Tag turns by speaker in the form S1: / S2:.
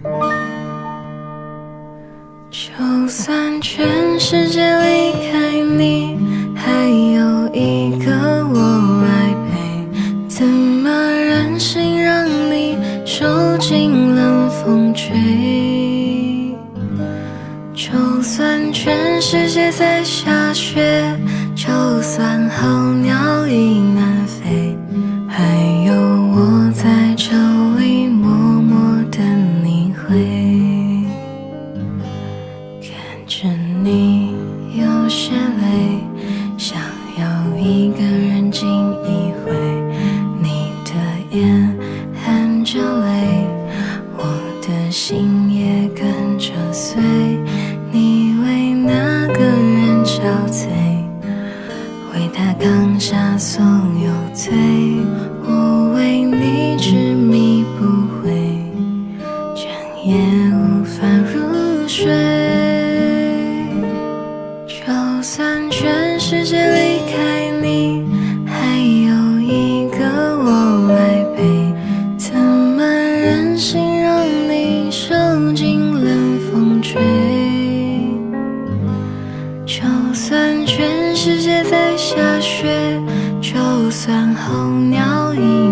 S1: 就算全世界离开你，还有一个我来陪，怎么忍心让你受尽冷风吹？就算全世界在下雪，就算候鸟已南飞，还有我在这里默默等你回。看着你有些累，想要一个人静一回，你的眼含着泪，我的心也跟着碎。你为那个人憔悴，为他扛下所有罪，我为你执迷不悔，整夜无法入睡。就算全世界离开你，还有一个我来陪，怎么忍心让你受尽冷风吹？就算全世界在下雪，就算候鸟已